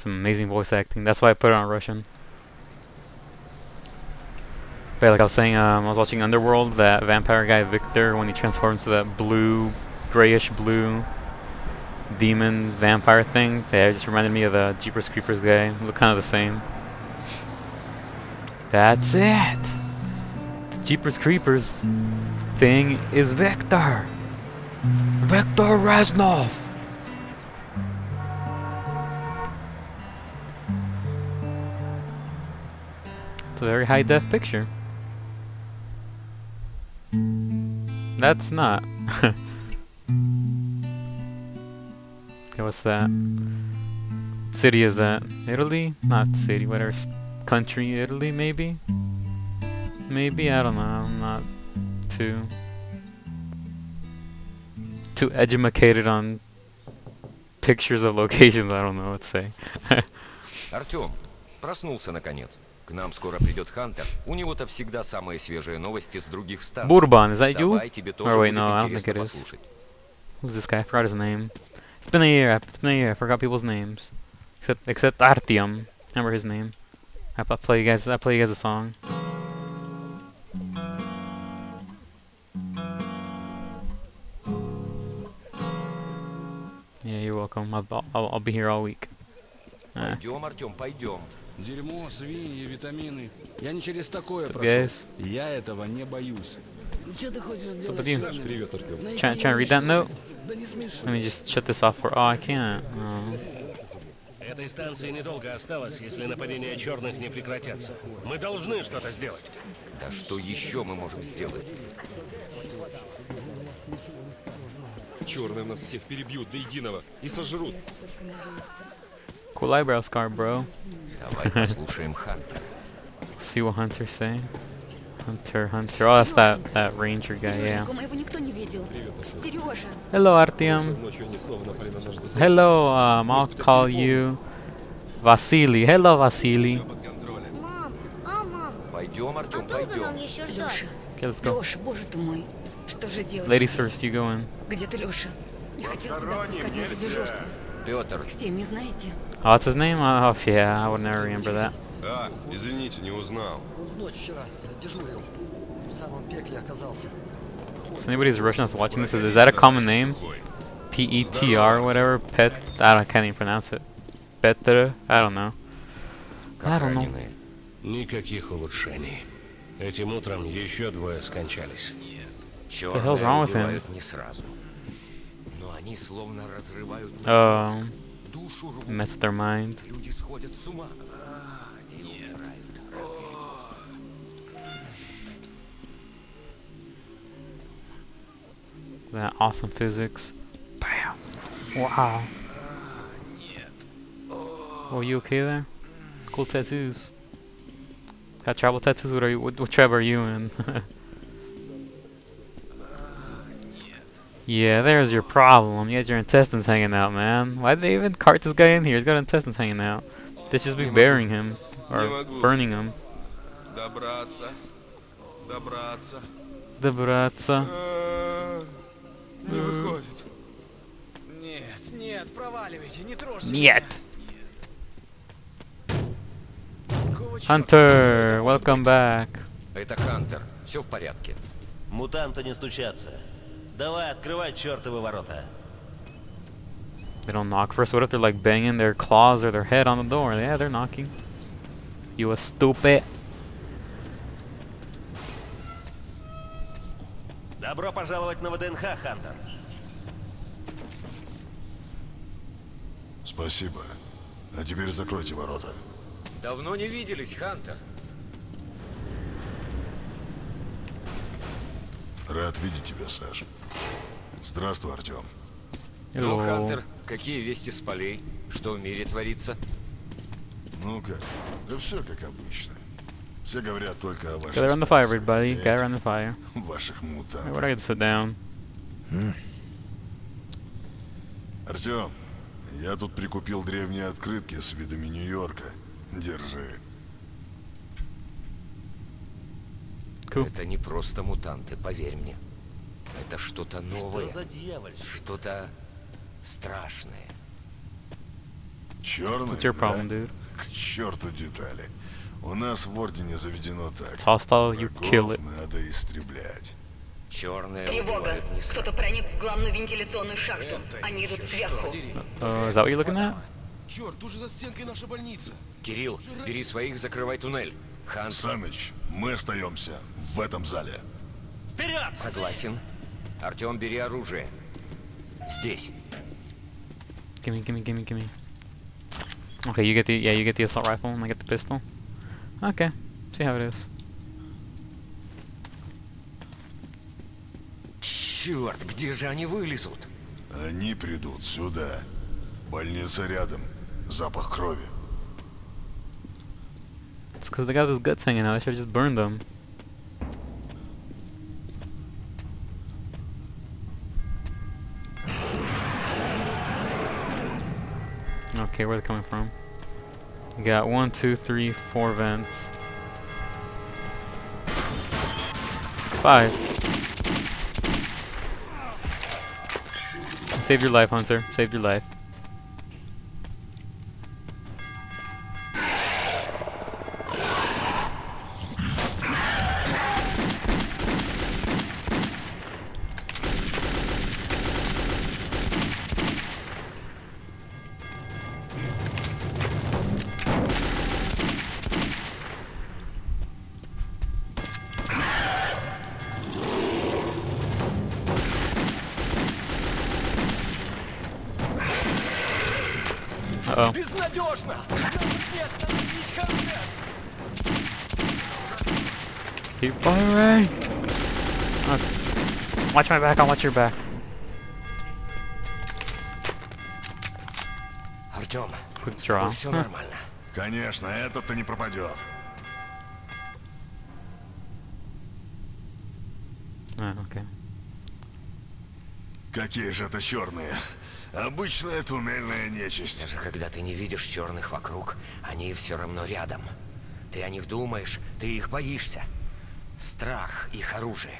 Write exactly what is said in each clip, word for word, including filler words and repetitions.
some amazing voice acting. That's why I put it on Russian. But like I was saying, um, I was watching Underworld, that vampire guy Victor, when he transforms to that blue, grayish blue demon vampire thing. Yeah, it just reminded me of the Jeepers Creepers guy. Look kind of the same. That's it! The Jeepers Creepers thing is Victor! Victor Reznov! It's a very high def picture. That's not. Okay, what's that? City is that? Italy? Not city, whatever. Country, Italy, maybe? Maybe? I don't know. I'm not too... too educated on pictures of locations. I don't know what to say. Артём, проснулся наконец. К нам скоро придет Хантер. У него-то всегда самые свежие новости с других станций. Bourbon, is that you? Вставай, тебе тоже Or wait, будет no, I don't think интересно it is. послушать. Who's this guy? I forgot his name. It's been a year. It's been a year. I forgot people's names, except except Artyom. Remember his name. I I play you guys. I play you guys a song. Yeah, you're welcome. I'll I'll, I'll be here all week. Uh, Пойдем, Артём, пойдем. Дерьмо, свиньи, витамины. Я не через такое What's up, прошел. guys? Я этого не боюсь. Что ты хочешь What's up сделать? with you? Шарный? Привет, Артём. Найти Trying trying to read that меня, note. Да не смеши. Let me just shut this off for. Oh, I can't. Oh. Этой станции недолго осталось, если нападения черных не прекратятся. Мы должны что-то сделать. Да что еще мы можем сделать? Черные нас всех перебьют до единого и сожрут. Cool eyebrow scar, bro. Давай послушаем Хантера. See what Hunter's saying. Hunter, Hunter. Oh, that's that that ranger guy. Yeah. Сереженька, моего никто не видел. Сережа. Hello, Artyom. Ночью они снова напали на наш дозор. Hello, um, I'll call you Vasily. Hello, Vasily. Всё под контролем. Мам, а, мам, Пойдем, а Артём, долго пойдем. нам еще ждать? Okay, let's go. Леша, боже ты мой, что же делать? Ladies теперь? first, you go in. Где ты, Леша? Не хотел тебя отпускать на это дежурство. Петр, Всем не знаете? Oh, what's his name? Oh, yeah, I would never remember that. А, извините, не узнал. Он в ночь вчера дежурил. В самом пекле оказался. So anybody's Russian that's watching this, is, is that a common name? P E T R, whatever? Pet? I, don't, I can't even pronounce it. Petr? I don't know. I как don't know. раненые? Никаких улучшений. Этим утром еще двое скончались. Черные hell's wrong with him? убивают не сразу. Но они словно разрывают Oh, мозг, душу рвут. mess with their mind. Люди сходят с ума. И умирают. That awesome physics. Bam. Wow. Oh, you okay there? Cool tattoos. Got travel tattoos? What are you? What, what tribe are you in? Yeah, there's your problem. You had your intestines hanging out, man. Why'd they even cart this guy in here? He's got intestines hanging out. They should just be burying him or burning him. Добраться. Добраться. Добраться. А, Не выходит. Нет, нет, проваливайте, не трожьте. Нет. Hunter, welcome back. Это Хантер. Все в порядке. Мутанты не стучатся. Давай, открывай чертовы ворота. They don't knock first. What if they're like banging their claws or their head on the door? Yeah, they're knocking. You a stupid. Добро пожаловать на ВДНХ, Хантер. Спасибо. А теперь закройте ворота. Давно не виделись, Хантер. Рад видеть тебя, Саш. Здравствуй, Артём. Ну, Hello. Хантер, какие вести с полей? Что в мире творится? Ну как? Да все как обычно. Все говорят только о ваших Gather on the fire, станциях, everybody. опять Gather on the fire. ваших Hey, мутантов. where do I get to sit down? Артём, я тут прикупил древние открытки с видами Нью-Йорка. Держи. Cool. Это не просто мутанты, поверь мне. Это что-то новое, Что за дьявольщина? что-то страшное. Черный, What's your да? problem, dude? К черту детали. У нас в Ордене заведено так. It's hostile, you kill Врагов it. надо истреблять. Черные Тревога. убивают не сразу. Кто-то проник в главную вентиляционную шахту. Они идут сверху. Uh, is that what you're looking at? Черт, уже за стенкой наша больница. Кирилл, бери своих, закрывай туннель. Хан, Саныч, мы остаемся в этом зале. Вперед! согласен. Артем, бери оружие. Здесь. Gimme, gimme, gimme, gimme. Okay, you get the yeah, you get the assault rifle, and I get the pistol. Okay, see how it is. Черт, где же они вылезут? Они придут сюда. Больница рядом. Запах крови. It's because they got those guts hanging out. I should have just burned them. Okay, where are they coming from? We got one, two, three, four vents. Five. Save your life, Hunter. Saved your life. Uh-oh. Безнадежно! Не остановить Хантер! Keep firing! Okay. Watch my back, I'll watch your back. Артем, Quick draw. все нормально. Конечно, этот-то не пропадет. Ah, okay. Какие же это черные? Обычная туннельная нечисть. Даже когда ты не видишь черных вокруг, они все равно рядом. Ты о них думаешь, ты их боишься. Страх — их оружие.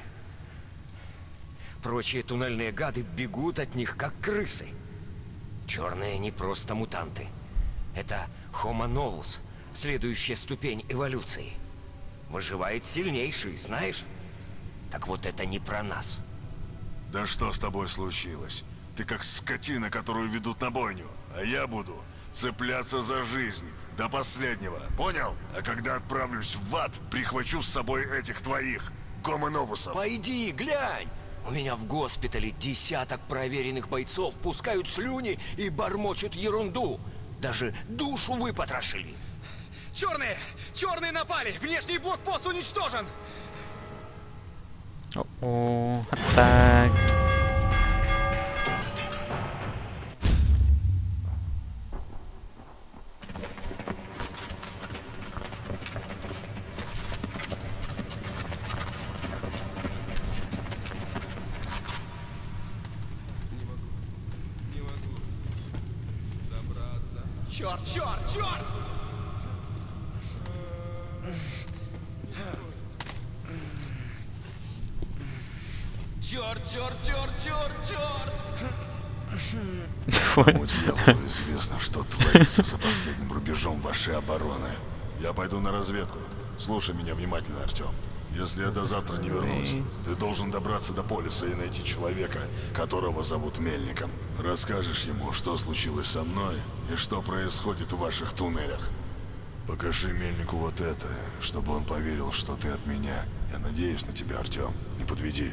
Прочие туннельные гады бегут от них, как крысы. Черные не просто мутанты. Это Homo novus, следующая ступень эволюции. Выживает сильнейший, знаешь? Так вот это не про нас. Да что с тобой случилось? Ты как скотина, которую ведут на бойню. А я буду цепляться за жизнь до последнего. Понял? А когда отправлюсь в ад, прихвачу с собой этих твоих гомоновусов. Пойди, глянь! У меня в госпитале десяток проверенных бойцов пускают слюни и бормочут ерунду. Даже душу выпотрошили. Черные! Черные напали! Внешний блокпост уничтожен! Uh-oh. Attack. Черт, черт, черт! Черт, черт, черт, черт, черт! Кому дьяволу известно, что творится за последним рубежом вашей обороны. Я пойду на разведку. Слушай меня внимательно, Артем. Если я до завтра не вернусь, ты должен добраться до полиса и найти человека, которого зовут Мельником. Расскажешь ему, что случилось со мной и что происходит в ваших туннелях. Покажи Мельнику вот это, чтобы он поверил, что ты от меня. Я надеюсь на тебя, Артем. Не подведи.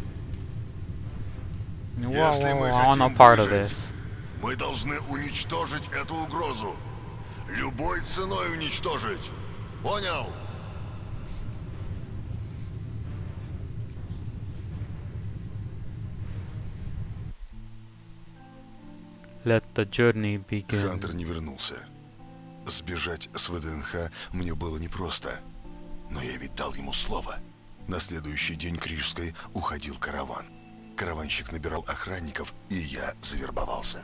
Whoa, Если whoa, мы whoa, I want no хотим part of выжить, this. мы должны уничтожить эту угрозу. Любой ценой уничтожить. Понял? Let the journey begin. Хантер не вернулся. Сбежать с ВДНХ мне было непросто. Но я ведь дал ему слово. На следующий день к Рижской уходил караван. Караванщик набирал охранников, и я завербовался.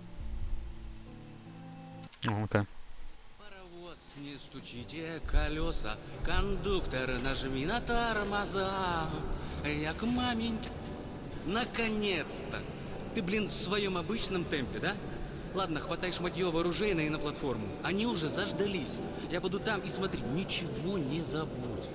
Oh, okay. Паровоз, не стучите колеса, кондуктор, нажми на тормоза. Я к маменьке. Наконец-то! Ты, блин, в своем обычном темпе, да? Ладно, хватай шматьё оружейное и на платформу. Они уже заждались. Я буду там и смотри, ничего не забудь.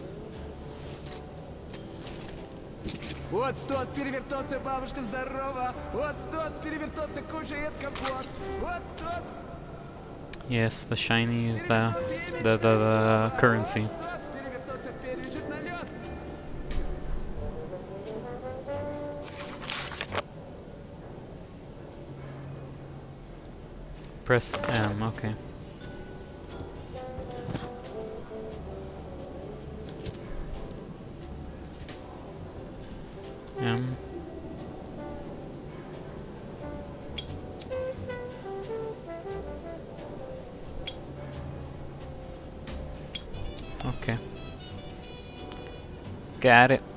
Вот стоц, перевертоться, бабушка здорова. Вот стоц, перевертоться, кушает компот. Вот стоц. Yes, the shiny is the the the, the currency. Press M, okay. M. Okay. Got it.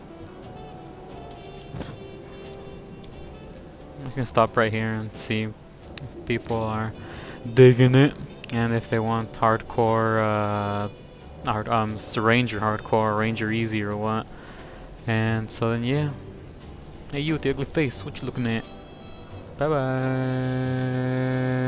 We can stop right here and see if people are digging it, and if they want hardcore, uh, hard, um, Ranger hardcore, Ranger easy, or what. And so then, yeah. Hey, you with the ugly face, what you looking at? Bye bye.